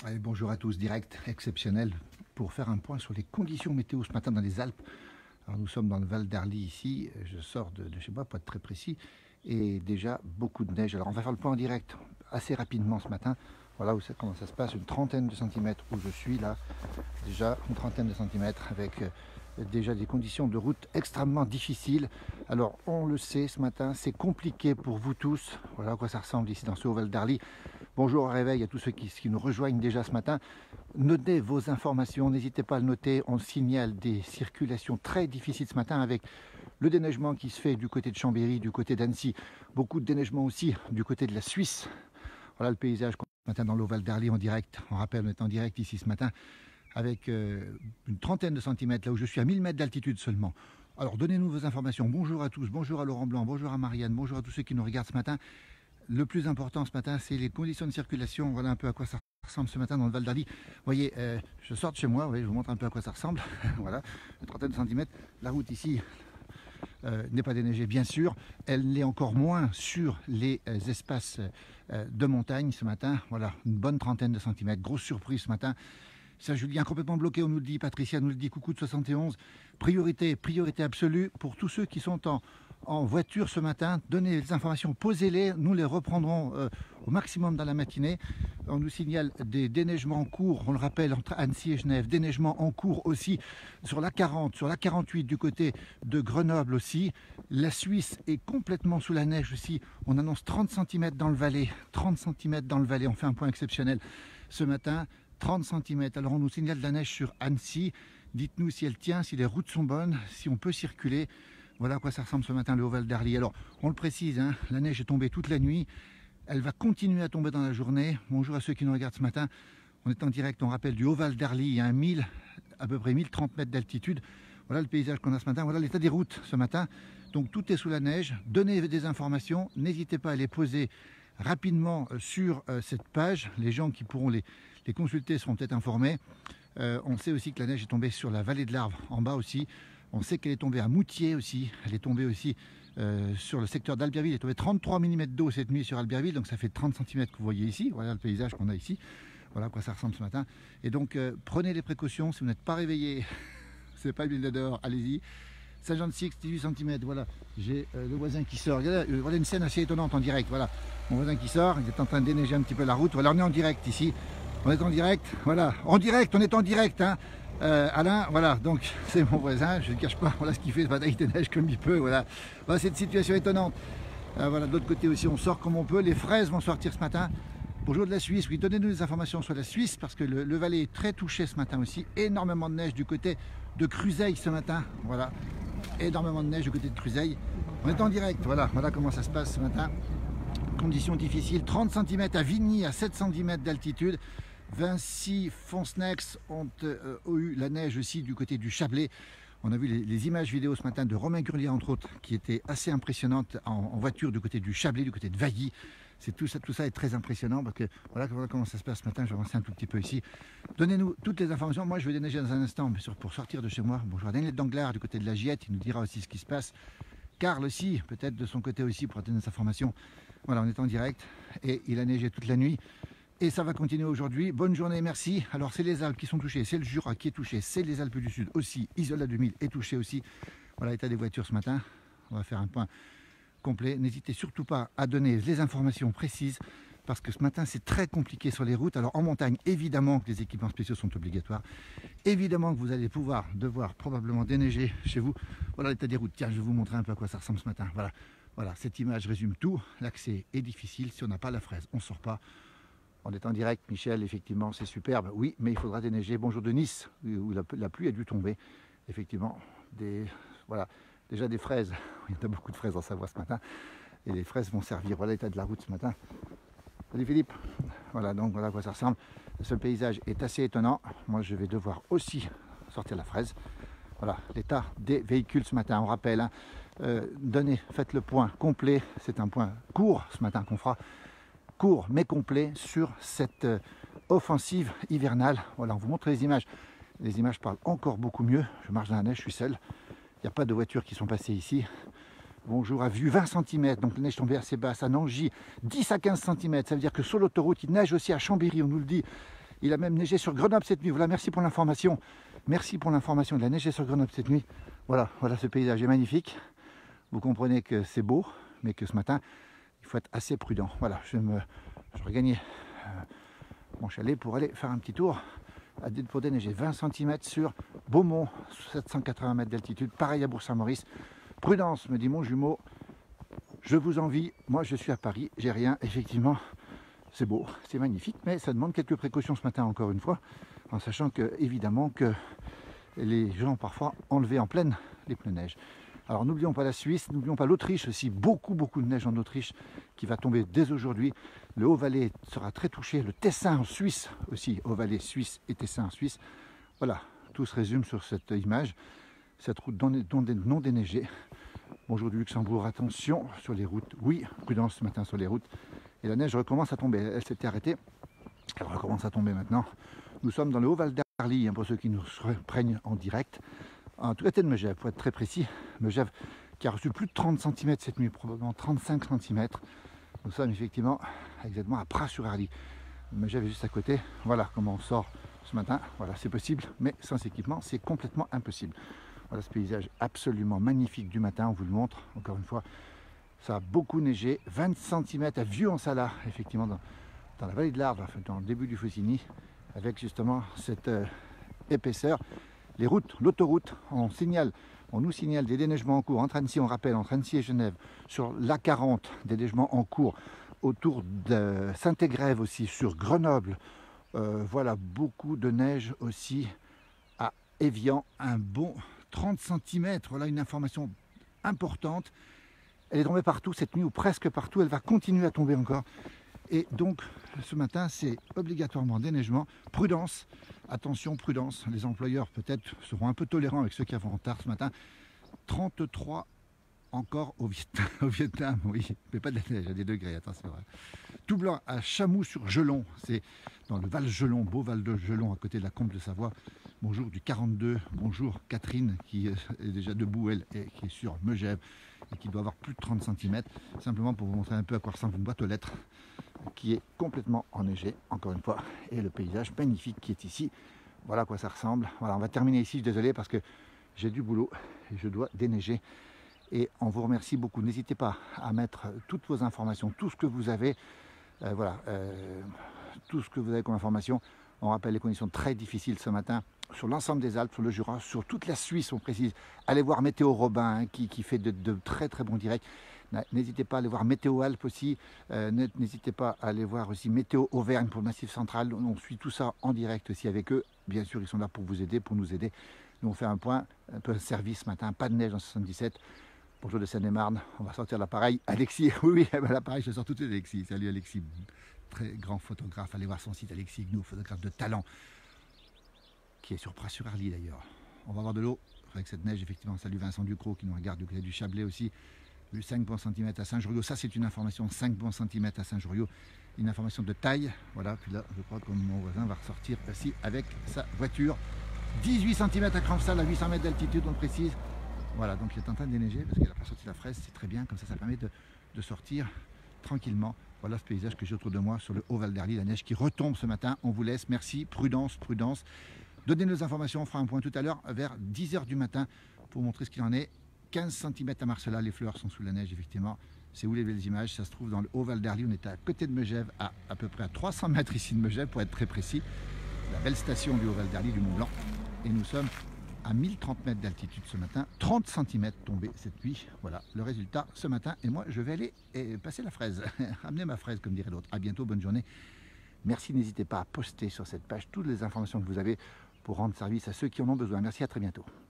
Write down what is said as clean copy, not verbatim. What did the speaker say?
Allez, bonjour à tous, direct exceptionnel pour faire un point sur les conditions météo ce matin dans les Alpes. Alors nous sommes dans le Val d'Arly ici, je sors de chez moi, pas très précis, et déjà beaucoup de neige. Alors on va faire le point en direct assez rapidement ce matin. Voilà où comment ça se passe, une trentaine de centimètres où je suis là, déjà une trentaine de centimètres avec déjà des conditions de route extrêmement difficiles. Alors on le sait ce matin, c'est compliqué pour vous tous. Voilà à quoi ça ressemble ici dans ce haut Val d'Arly. Bonjour au réveil à tous ceux qui nous rejoignent déjà ce matin. Notez vos informations, n'hésitez pas à le noter. On signale des circulations très difficiles ce matin avec le déneigement qui se fait du côté de Chambéry, du côté d'Annecy. Beaucoup de déneigement aussi du côté de la Suisse. Voilà le paysage qu'on a ce matin dans l'eau Val d'Arly en direct. On rappelle, on est en direct ici ce matin avec une trentaine de centimètres, là où je suis à 1000 mètres d'altitude seulement. Alors donnez-nous vos informations. Bonjour à tous, bonjour à Laurent Blanc, bonjour à Marianne, bonjour à tous ceux qui nous regardent ce matin. Le plus important ce matin, c'est les conditions de circulation. Voilà un peu à quoi ça ressemble ce matin dans le Val d'Arly. Vous voyez, je sors de chez moi, je vous montre un peu à quoi ça ressemble. Voilà, une trentaine de centimètres. La route ici n'est pas déneigée, bien sûr. Elle l'est encore moins sur les espaces de montagne ce matin. Voilà, une bonne trentaine de centimètres. Grosse surprise ce matin. Saint-Julien complètement bloqué, on nous le dit, Patricia nous le dit, coucou de 71. Priorité absolue pour tous ceux qui sont en voiture ce matin. Donnez les informations, posez-les, nous les reprendrons au maximum dans la matinée. On nous signale des déneigements en cours, on le rappelle, entre Annecy et Genève, déneigement en cours aussi sur la 40, sur la 48 du côté de Grenoble aussi. La Suisse est complètement sous la neige aussi, on annonce 30 cm dans le Valais, 30 cm dans le Valais, on fait un point exceptionnel ce matin. 30 cm. Alors on nous signale de la neige sur Annecy. Dites-nous si elle tient, si les routes sont bonnes, si on peut circuler. Voilà à quoi ça ressemble ce matin le haut Val d'Arly. Alors on le précise, hein, la neige est tombée toute la nuit. Elle va continuer à tomber dans la journée. Bonjour à ceux qui nous regardent ce matin. On est en direct, on rappelle, du haut Val d'Arly. Il y a à peu près 1030 mètres d'altitude. Voilà le paysage qu'on a ce matin. Voilà l'état des routes ce matin. Donc tout est sous la neige. Donnez des informations. N'hésitez pas à les poser rapidement sur cette page. Les gens qui pourront les consulter seront peut-être informés. On sait aussi que la neige est tombée sur la vallée de l'Arve en bas aussi. On sait qu'elle est tombée à Moutier aussi. Elle est tombée aussi sur le secteur d'Albertville. Elle est tombée 33 mm d'eau cette nuit sur Albertville. Donc ça fait 30 cm que vous voyez ici. Voilà le paysage qu'on a ici. Voilà à quoi ça ressemble ce matin. Et donc prenez les précautions. Si vous n'êtes pas réveillé, c'est pas l'huile dehors, allez-y. Saint-Jean-de-Six, 18 cm, voilà, j'ai le voisin qui sort. Voilà une scène assez étonnante en direct, voilà. Mon voisin qui sort, il est en train de déneiger un petit peu la route. Voilà, on est en direct ici. On est en direct, voilà. En direct, on est en direct, hein. Alain, voilà, donc c'est mon voisin, je ne cache pas, voilà ce qu'il fait, ce matin, il déneige comme il peut, voilà. Voilà cette situation étonnante. Voilà, de l'autre côté aussi, on sort comme on peut. Les fraises vont sortir ce matin. Bonjour de la Suisse, oui, donnez-nous des informations sur la Suisse, parce que le Valais est très touché ce matin aussi. Énormément de neige du côté de Cruseille ce matin, voilà. Énormément de neige du côté de Cruseille. On est en direct, voilà comment ça se passe ce matin. Conditions difficiles, 30 cm à Vigny à 710 mètres d'altitude. Vincy, Foncenex ont eu la neige aussi du côté du Chablais. On a vu les images vidéo ce matin de Romain Gurlier entre autres qui étaient assez impressionnantes en voiture du côté du Chablais, du côté de Vailly. Tout ça est très impressionnant parce que voilà comment ça se passe ce matin. Je vais avancer un tout petit peu ici. Donnez-nous toutes les informations. Moi je vais déneiger dans un instant mais pour sortir de chez moi. Bonjour à Daniel Danglars du côté de la Giette, il nous dira aussi ce qui se passe. Karl aussi, peut-être de son côté aussi pour donner des informations. Voilà, on est en direct et il a neigé toute la nuit. Et ça va continuer aujourd'hui. Bonne journée, merci. Alors c'est les Alpes qui sont touchées, c'est le Jura qui est touché, c'est les Alpes du Sud aussi. Isola 2000 est touché aussi. Voilà l'état des voitures ce matin. On va faire un point complet. N'hésitez surtout pas à donner les informations précises parce que ce matin c'est très compliqué sur les routes. Alors en montagne, évidemment que les équipements spéciaux sont obligatoires. Évidemment que vous allez devoir probablement déneiger chez vous. Voilà l'état des routes. Tiens, je vais vous montrer un peu à quoi ça ressemble ce matin. Voilà, cette image résume tout. L'accès est difficile. Si on n'a pas la fraise, on ne sort pas. On est en direct, Michel, effectivement, c'est superbe. Oui, mais il faudra déneiger. Bonjour de Nice, où la pluie a dû tomber. Effectivement, voilà, déjà des fraises. Il y a beaucoup de fraises en Savoie ce matin. Et les fraises vont servir. Voilà l'état de la route ce matin. Salut Philippe. Voilà, donc voilà à quoi ça ressemble. Ce paysage est assez étonnant. Moi, je vais devoir aussi sortir la fraise. Voilà, l'état des véhicules ce matin. On rappelle, hein, faites le point complet. C'est un point court ce matin qu'on fera. Court mais complet sur cette offensive hivernale. Voilà, on vous montre les images. Les images parlent encore beaucoup mieux. Je marche dans la neige, je suis seul. Il n'y a pas de voitures qui sont passées ici. Bonjour à vue 20 cm, donc la neige tombée assez basse. À Nangy, 10 à 15 cm. Ça veut dire que sur l'autoroute, il neige aussi à Chambéry, on nous le dit. Il a même neigé sur Grenoble cette nuit. Voilà, merci pour l'information. Merci pour l'information. Il a neigé sur Grenoble cette nuit. Voilà, voilà, ce paysage est magnifique. Vous comprenez que c'est beau, mais que ce matin, il faut être assez prudent. Voilà, je vais regagner mon chalet pour aller faire un petit tour pour déneiger 20 cm sur Beaumont, 780 mètres d'altitude. Pareil à Bourg-Saint-Maurice. Prudence, me dit mon jumeau. Je vous envie. Moi, je suis à Paris. J'ai rien. Effectivement, c'est beau, c'est magnifique, mais ça demande quelques précautions ce matin, encore une fois, en sachant que, évidemment, que les gens parfois enlevaient en pleine les pneus neige. Alors n'oublions pas la Suisse, n'oublions pas l'Autriche aussi, beaucoup de neige en Autriche qui va tomber dès aujourd'hui. Le Haut-Valais sera très touché, le Tessin en Suisse aussi, Haut-Valais suisse et Tessin en Suisse. Voilà, tout se résume sur cette image, cette route non déneigée. Bonjour du Luxembourg, attention sur les routes, oui, prudence ce matin sur les routes. Et la neige recommence à tomber, elle s'était arrêtée, elle recommence à tomber maintenant. Nous sommes dans le Haut-Val d'Arly, pour ceux qui nous prennent en direct. En tout cas, de Megève, pour être très précis, Megève qui a reçu plus de 30 cm cette nuit, probablement 35 cm. Nous sommes effectivement exactement à Pras-sur-Arly. Megève est juste à côté. Voilà comment on sort ce matin. Voilà, c'est possible, mais sans équipement, c'est complètement impossible. Voilà ce paysage absolument magnifique du matin, on vous le montre. Encore une fois, ça a beaucoup neigé, 20 cm à Vieux-en-Sala, effectivement, dans la vallée de l'Arve, dans le début du Faucigny, avec justement cette épaisseur. Les routes, l'autoroute, on nous signale des déneigements en cours entre Annecy, on rappelle, entre Annecy et Genève, sur l'A40, des neigements en cours, autour de Saint-Égrève aussi, sur Grenoble. Voilà, beaucoup de neige aussi à Évian, un bon 30 cm, voilà une information importante. Elle est tombée partout cette nuit, ou presque partout, elle va continuer à tomber encore. Et donc, ce matin, c'est obligatoirement déneigement. Prudence, attention, prudence. Les employeurs, peut-être, seront un peu tolérants avec ceux qui vont en retard ce matin. 33 encore au Vietnam, oui, mais pas de la neige, à des degrés, attention. Tout blanc à Chamoux-sur-Gelon, c'est dans le Val-Gelon, beau Val de Gelon, à côté de la Combe de Savoie. Bonjour du 42, bonjour Catherine, qui est déjà debout, elle, et qui est sur Megève, et qui doit avoir plus de 30 cm. Simplement pour vous montrer un peu à quoi ressemble une boîte aux lettres, qui est complètement enneigée, encore une fois, et le paysage magnifique qui est ici. Voilà à quoi ça ressemble. Voilà, on va terminer ici, je suis désolé, parce que j'ai du boulot, et je dois déneiger. Et on vous remercie beaucoup. N'hésitez pas à mettre toutes vos informations, tout ce que vous avez, tout ce que vous avez comme information. On rappelle les conditions très difficiles ce matin sur l'ensemble des Alpes, sur le Jura, sur toute la Suisse, on précise. Allez voir Météo Robin, qui fait de très très bons directs. N'hésitez pas à aller voir Météo Alpes aussi. N'hésitez pas à aller voir aussi Météo Auvergne pour le Massif Central. On suit tout ça en direct aussi avec eux. Bien sûr, ils sont là pour vous aider, pour nous aider. Nous, on fait un point, un peu de service ce matin, pas de neige en 77. Bonjour de Seine-et-Marne, on va sortir l'appareil. Alexis, oui, l'appareil, je sors tout de suite Alexis. Salut Alexis, très grand photographe. Allez voir son site Alexis Gnou, photographe de talent, qui est sur Pras-sur-Arly d'ailleurs. On va avoir de l'eau avec cette neige, effectivement. Salut Vincent Ducrot qui nous regarde du côté du Chablais aussi. 5 bons centimètres à Saint-Joriot, ça c'est une information, 5 bons centimètres à Saint-Joriot, une information de taille. Voilà, puis là, je crois que mon voisin va ressortir aussi avec sa voiture. 18 cm à Crampsal, à 800 mètres d'altitude, on précise. Voilà, donc il est en train de déneiger parce qu'il n'a pas sorti la fraise, c'est très bien, comme ça permet de sortir tranquillement. Voilà ce paysage que j'ai autour de moi sur le Haut-Val d'Arly, la neige qui retombe ce matin. On vous laisse, merci, prudence, prudence. Donnez nos informations, on fera un point tout à l'heure vers 10 h du matin pour montrer ce qu'il en est. 15 cm à Marcella, les fleurs sont sous la neige, effectivement. C'est où les belles images, ça se trouve dans le Haut-Val d'Arly, on était à côté de Megève, à peu près à 300 mètres ici de Megève pour être très précis. La belle station du Haut-Val d'Arly, du Mont Blanc. Et nous sommes à 1030 mètres d'altitude ce matin, 30 cm tombés cette nuit. Voilà le résultat ce matin. Et moi, je vais aller passer la fraise, ramener ma fraise, comme dirait l'autre. À bientôt, bonne journée. Merci, n'hésitez pas à poster sur cette page toutes les informations que vous avez pour rendre service à ceux qui en ont besoin. Merci, à très bientôt.